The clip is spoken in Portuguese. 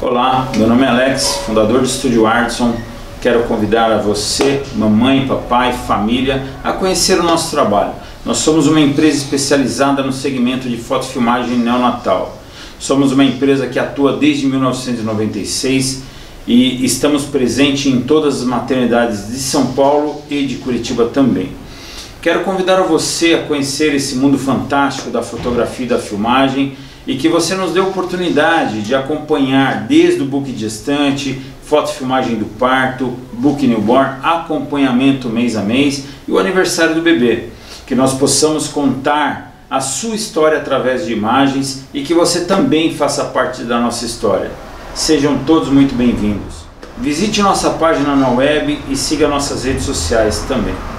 Olá, meu nome é Alex, fundador do Estúdio Artson. Quero convidar a você, mamãe, papai, família, a conhecer o nosso trabalho. Nós somos uma empresa especializada no segmento de fotofilmagem neonatal. Somos uma empresa que atua desde 1996 e estamos presentes em todas as maternidades de São Paulo e de Curitiba também. Quero convidar você a conhecer esse mundo fantástico da fotografia e da filmagem e que você nos dê a oportunidade de acompanhar desde o book gestante, fotofilmagem do parto, book newborn, acompanhamento mês a mês e o aniversário do bebê. Que nós possamos contar a sua história através de imagens e que você também faça parte da nossa história. Sejam todos muito bem-vindos. Visite nossa página na web e siga nossas redes sociais também.